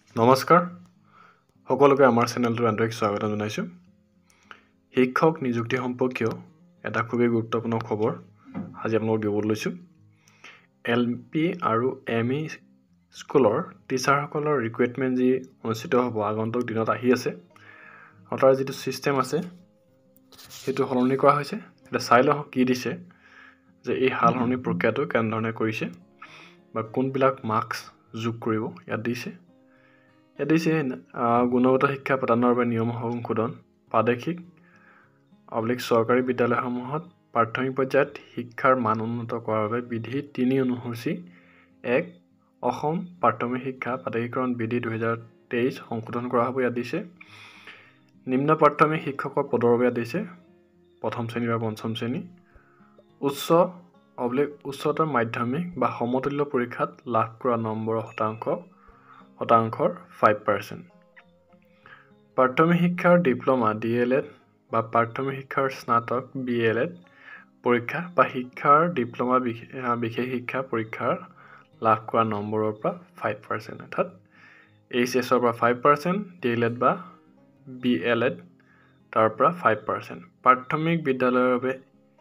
নমস্কাৰ সকলোকে আমাৰ চেনেলটোৰ আন্তৰিক স্বাগতম জনাইছোঁ। শিক্ষক নিযুক্তি সম্পৰ্কীয় এটা খুবেই গুৰুত্বপূৰ্ণ খবৰ আজি আপোনালোকক দিবলৈ লৈছোঁ। LP আৰু ME স্কুলৰ টিচাৰসকলৰ ৰিক্ৰুইটমেণ্ট যি অনুষ্ঠিত হ'ব আগন্তুক দিনত আহি আছে আৰু তাৰ যিটো ছিষ্টেম আছে সেইটো সলনি কৰা হৈছে। এতিয়া চাই লওঁ কি দিছে যে এই সালসলনি প্ৰক্ৰিয়াটো কেনেধৰণে কৰিছে বা কোনবিলাক মাৰ্কছ যোগ কৰিব ইয়াত দিছে। ইয়াত দিছে গুণগত শিক্ষা প্ৰদানৰ বাবে নিয়ম সংশোধন প্ৰাদেশিক চৰকাৰী বিদ্যালয়সমূহত প্ৰাথমিক পৰ্যায়ত শিক্ষাৰ মান উন্নত কৰাৰ বাবে বিধি 3 অনুসূচী 1 অসম প্ৰাথমিক শিক্ষা প্ৰাধিকৰণ বিধি 2023 সংশোধন কৰা হ'ব। ইয়াত দিছে নিম্ন প্ৰাথমিক শিক্ষকৰ পদৰ বাবে দিছে প্ৰথম শ্ৰেণী বা পঞ্চম শ্ৰেণী উচ্চতৰ মাধ্যমিক বা সমতুল্য পৰীক্ষাত লাভ কৰা নম্বৰৰ শতাংশৰ 5%। প্ৰাথমিক শিক্ষাৰ ডিপ্ল'মা DLED বা প্ৰাথমিক শিক্ষাৰ স্নাতক BLED পৰীক্ষা বা শিক্ষাৰ ডিপ্ল'মা বিশেষ শিক্ষা পৰীক্ষাৰ লাভ কৰা নম্বৰৰ পৰা 5%, অৰ্থাৎ HSৰ পৰা 5%, DLED বা BLED তাৰ পৰা 5%। প্ৰাথমিক বিদ্যালয়ৰ বাবে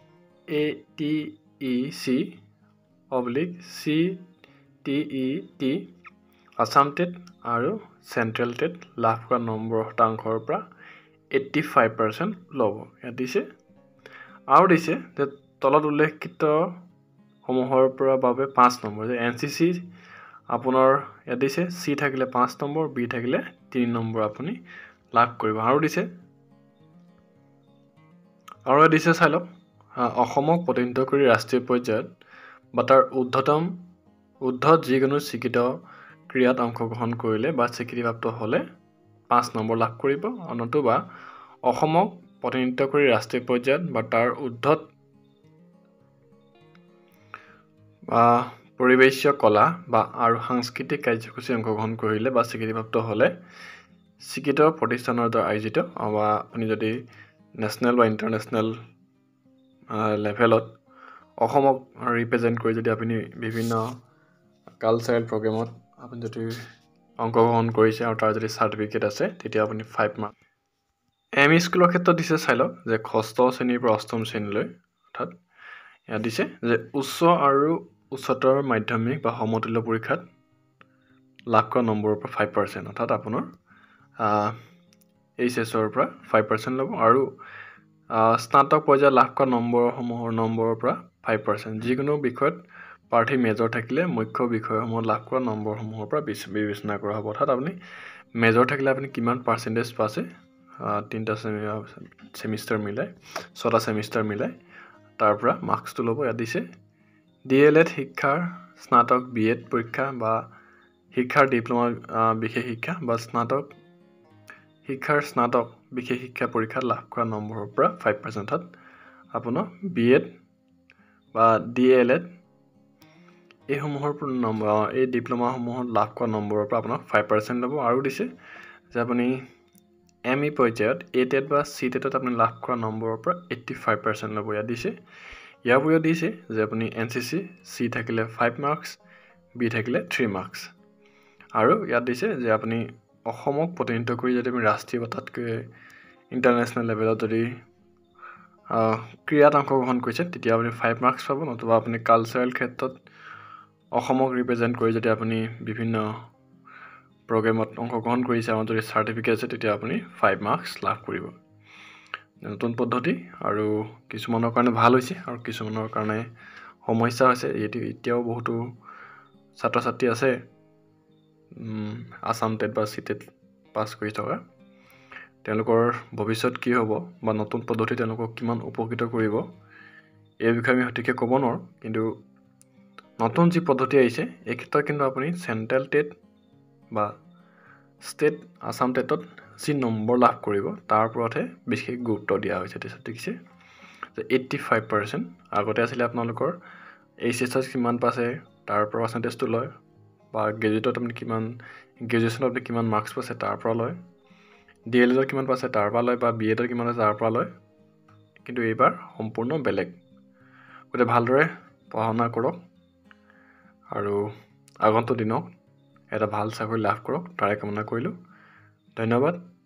ATEC/CTET আছাম টেট আৰু চেণ্ট্ৰেল টেট লাভ কৰা নম্বৰৰ শতাংশৰ পৰা 85% ল'ব। ইয়াত দিছে আৰু দিছে যে তলত উল্লেখিত সমূহৰ পৰা বাবে 5 নম্বৰ যে NCC আপোনাৰ ইয়াত দিছে C থাকিলে 5 নম্বৰ, B থাকিলে 3 নম্বৰ আপুনি লাভ কৰিব। আৰু দিছে চাই লওক অসমক প্ৰতিনিধিত্ব কৰি ৰাষ্ট্ৰীয় পৰ্যায়ত বা তাৰ ঊৰ্ধ্বত যিকোনো স্বীকৃত ক্ৰিয়াত অংশগ্ৰহণ কৰিলে বা স্বীকৃতিপ্ৰাপ্ত হ'লে 5 নম্বৰ লাভ কৰিব। নতুবা অসমক প্ৰতিনিধিত্ব কৰি ৰাষ্ট্ৰীয় পৰ্যায়ত বা তাৰ ঊৰ্ধ্বত পৰিৱেশ্য কলা বা আৰু সাংস্কৃতিক কাৰ্যসূচী অংশগ্ৰহণ কৰিলে বা স্বীকৃতিপ্ৰাপ্ত হ'লে স্বীকৃত প্ৰতিষ্ঠানৰ দ্বাৰা আয়োজিত বা আপুনি যদি নেশ্যনেল বা ইণ্টাৰনেশ্যনেল লেভেলত অসমক ৰিপ্ৰেজেণ্ট কৰি যদি আপুনি বিভিন্ন কালচাৰেল প্ৰগ্ৰেমত আপুনি যদি অংশগ্ৰহণ কৰিছে আৰু তাৰ যদি চাৰ্টিফিকেট আছে তেতিয়া আপুনি 5 মাৰ্ক। ME স্কুলৰ ক্ষেত্ৰত দিছে চাই লওক যে 6ষ্ঠ শ্ৰেণীৰ পৰা 8ম শ্ৰেণীলৈ, অৰ্থাৎ ইয়াত দিছে যে উচ্চ আৰু উচ্চতৰ মাধ্যমিক বা সমতুল্য পৰীক্ষাত লাভ কৰা নম্বৰৰ পৰা 5%, অৰ্থাৎ আপোনাৰ HSৰ পৰা 5% ল'ব আৰু স্নাতক পৰ্যায়ত লাভ কৰা নম্বৰৰ পৰা 5%। যিকোনো বিষয়ত প্ৰাৰ্থী মেজৰ থাকিলে মুখ্য বিষয়সমূহত লাভ কৰা নম্বৰসমূহৰ পৰা বিবেচনা কৰা হ'ব। অৰ্থাৎ আপুনি মেজৰ থাকিলে আপুনি কিমান পাৰ্চেণ্টেজ পাইছে 3টা ছেমিষ্টাৰ মিলাই 6টা ছেমিষ্টাৰ মিলাই তাৰ পৰা মাৰ্কছটো ল'ব। ইয়াত দিছে DLED শিক্ষাৰ স্নাতক BEd পৰীক্ষা বা শিক্ষাৰ ডিপ্ল'মা বিশেষ শিক্ষা বা স্নাতক বিশেষ শিক্ষা পৰীক্ষাত লাভ কৰা নম্বৰৰ পৰা 5%, অৰ্থাৎ আপোনাৰ BEd বা DLED এইসমূহৰ এই ডিপ্ল'মাসমূহত লাভ কৰা নম্বৰৰ পৰা আপোনাৰ 5% ল'ব। আৰু দিছে যে আপুনি ME পৰ্যায়ত A-TET বা C-TETত আপুনি লাভ কৰা নম্বৰৰ পৰা 85% ল'ব। ইয়াত দিছে ইয়াৰ উপৰিও দিছে যে আপুনি NCC C থাকিলে 5 মাৰ্কছ, B থাকিলে 3 মাৰ্কছ। আৰু ইয়াত দিছে যে আপুনি অসমক প্ৰতিনিধিত্ব কৰি যদি আপুনি ৰাষ্ট্ৰীয় বা তাতকৈ ইণ্টাৰনেশ্যনেল লেভেলত যদি ক্ৰীড়াত অংশগ্ৰহণ কৰিছে তেতিয়া আপুনি 5 মাৰ্কছ পাব। নতুবা আপুনি কালচাৰেল ক্ষেত্ৰত অসমক ৰিপ্ৰেজেণ্ট কৰি যদি আপুনি বিভিন্ন প্ৰগ্ৰেমত অংশগ্ৰহণ কৰিছে আৰু যদি চাৰ্টিফিকেট আছে তেতিয়া আপুনি 5 মাৰ্কছ লাভ কৰিব। নতুন পদ্ধতি আৰু কিছুমানৰ কাৰণে ভাল হৈছে আৰু কিছুমানৰ কাৰণে সমস্যা হৈছে। এতিয়াও বহুতো ছাত্ৰ ছাত্ৰী আছে আছাম টেট বা CTET পাছ কৰি থকা, তেওঁলোকৰ ভৱিষ্যত কি হ'ব বা নতুন পদ্ধতি তেওঁলোকক কিমান উপকৃত কৰিব এই বিষয়ে আমি সঠিককৈ ক'ব নোৱাৰোঁ। কিন্তু নতুন যি পদ্ধতি আহিছে এই ক্ষেত্ৰত কিন্তু আপুনি চেণ্ট্ৰেল টেট বা ষ্টেট আছাম টেটত যি নম্বৰ লাভ কৰিব তাৰ ওপৰতহে বিশেষ গুৰুত্ব দিয়া হৈছে। দেখিছে যে 85%, আগতে আছিলে আপোনালোকৰ HSত কিমান পাইছে তাৰ পৰা পাৰ্চেণ্টেজটো লয় বা গ্ৰেজুৱেটত আপুনি গ্ৰেজুৱেশ্যনত আপুনি কিমান মাৰ্কছ পাইছে তাৰ পৰা লয়, DLEDত কিমান পাইছে তাৰ পৰা লয় বা BEDত কিমান আছে তাৰ পৰা লয়। কিন্তু এইবাৰ সম্পূৰ্ণ বেলেগ। গতিকে ভালদৰে পঢ়া শুনা কৰক আৰু আগন্তুক দিনত এটা ভাল চাকৰি লাভ কৰক তাৰে কামনা কৰিলোঁ। ধন্যবাদ।